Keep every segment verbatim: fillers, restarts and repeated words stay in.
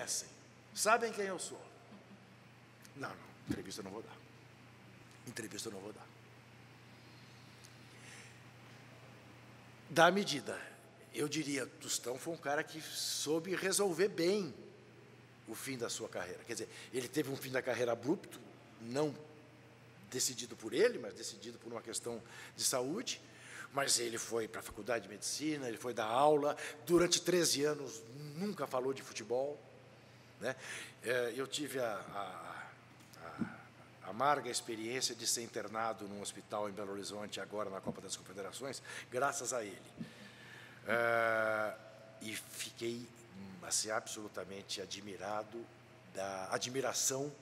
conhecem, sabem quem eu sou. Não, não, entrevista eu não vou dar. Entrevista eu não vou dar. Da medida, eu diria, Tostão foi um cara que soube resolver bem o fim da sua carreira. Quer dizer, ele teve um fim da carreira abrupto, não decidido por ele, mas decidido por uma questão de saúde, mas ele foi para a faculdade de medicina, ele foi dar aula, durante treze anos nunca falou de futebol, né? Eu tive a, a, a amarga experiência de ser internado num hospital em Belo Horizonte, agora na Copa das Confederações, graças a ele. É, e fiquei assim, absolutamente admirado da admiração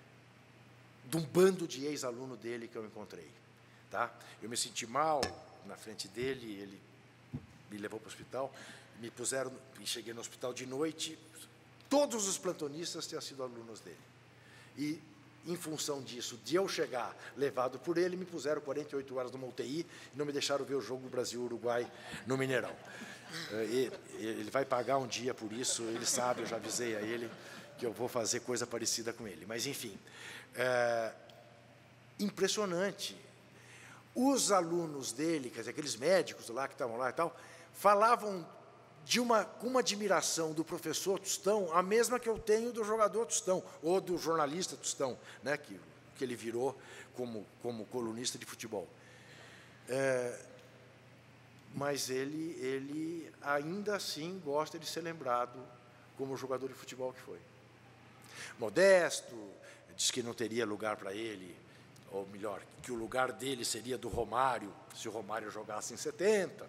de um bando de ex-aluno dele que eu encontrei. Tá? Eu me senti mal na frente dele, ele me levou para o hospital, me puseram, e cheguei no hospital de noite, todos os plantonistas tinham sido alunos dele. E, em função disso, de eu chegar levado por ele, me puseram quarenta e oito horas numa U T I e não me deixaram ver o jogo Brasil-Uruguai no Mineirão. E, ele vai pagar um dia por isso, ele sabe, eu já avisei a ele que eu vou fazer coisa parecida com ele. Mas, enfim, é impressionante. Os alunos dele, quer dizer, aqueles médicos lá que estavam lá e tal, falavam de uma, com uma admiração do professor Tostão, a mesma que eu tenho do jogador Tostão, ou do jornalista Tostão, né, que, que ele virou como, como colunista de futebol. É, mas ele, ele ainda assim gosta de ser lembrado como jogador de futebol que foi. Modesto, diz que não teria lugar para ele, ou melhor, que o lugar dele seria do Romário, se o Romário jogasse em setenta.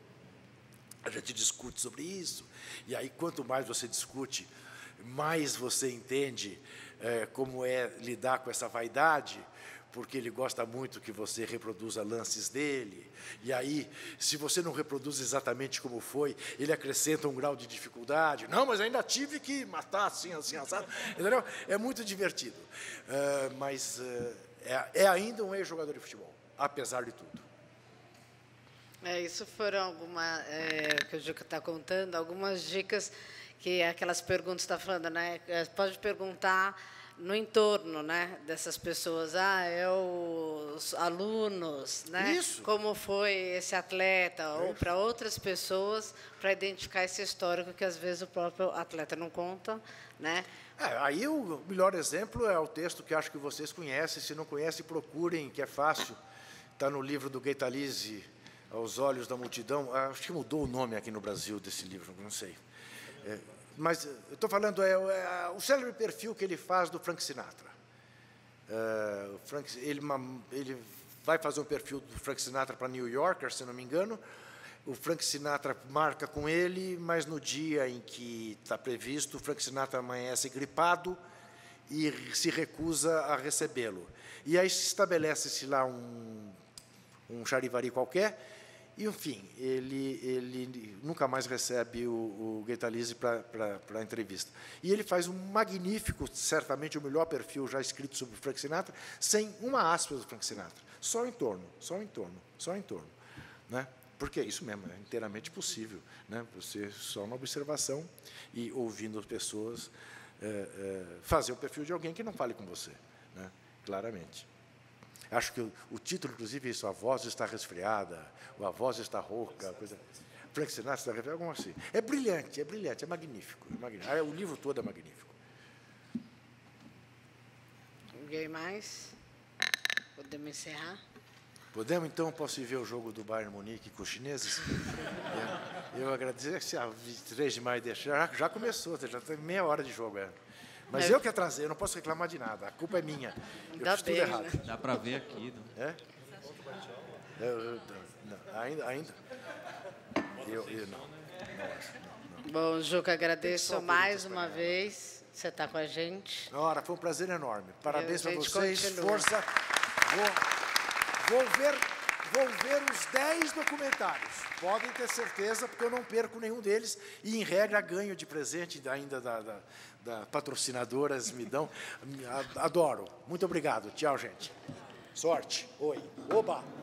A gente discute sobre isso, e aí, quanto mais você discute, mais você entende é, como é lidar com essa vaidade, porque ele gosta muito que você reproduza lances dele, e aí, se você não reproduz exatamente como foi, ele acrescenta um grau de dificuldade. Não, mas ainda tive que matar assim, assim, assado. Entendeu? É muito divertido, é, mas é, é ainda um ex-jogador de futebol, apesar de tudo. É, isso foram algumas, é, que o Juca está contando, algumas dicas que aquelas perguntas está falando, né? Pode perguntar no entorno, né, dessas pessoas, ah, é os alunos, né? Isso. Como foi esse atleta, Isso. ou para outras pessoas, para identificar esse histórico que às vezes o próprio atleta não conta, né? É, aí o melhor exemplo é o texto que acho que vocês conhecem, se não conhecem, procurem, que é fácil, está no livro do Gaetalize, Aos Olhos da Multidão. Acho que mudou o nome aqui no Brasil desse livro, não sei. É, mas eu estou falando, é, é o célebre perfil que ele faz do Frank Sinatra. É, o Frank, ele, ele vai fazer um perfil do Frank Sinatra para New Yorker, se não me engano. O Frank Sinatra marca com ele, mas no dia em que está previsto, o Frank Sinatra amanhece gripado e se recusa a recebê-lo. E aí se estabelece-se lá um, um charivari qualquer, e, enfim, ele, ele nunca mais recebe o, o Gaetalize para a entrevista. E ele faz um magnífico, certamente o melhor perfil já escrito sobre o Frank Sinatra, sem uma aspa do Frank Sinatra. Só em torno, só em torno, só em torno. Né? Porque é isso mesmo, é inteiramente possível. Né? Você, só uma observação e ouvindo as pessoas, é, é, fazer o perfil de alguém que não fale com você, né? Claramente. Acho que o, o título, inclusive, é isso, a voz está resfriada, ou a voz está rouca, coisa. Frank Sinatra está resfriado, algo assim. É brilhante, é brilhante, é magnífico. É magnífico. O livro todo é magnífico. Alguém mais? Podemos encerrar? Podemos, então, posso ir ver o jogo do Bayern Munique com os chineses? Eu, eu agradeço que a vinte e três de maio deixar, já, já começou, já tem meia hora de jogo. É. Mas é. eu que atrasei, eu não posso reclamar de nada, a culpa é minha. Eu Dá fiz tudo bem, errado. né? Dá para ver aqui. Não? É? Eu, eu, não, ainda, ainda. Eu, eu não, não acho. Não, não. Bom, Juca, agradeço mais uma vez você estar com a gente. Ora, foi um prazer enorme. Parabéns para vocês, continua. força. Vou, vou, ver, vou ver os dez documentários. Podem ter certeza, porque eu não perco nenhum deles. E, em regra, ganho de presente ainda da, da, da patrocinadoras, me dão. Adoro. Muito obrigado. Tchau, gente. Sorte. Oi. Oba!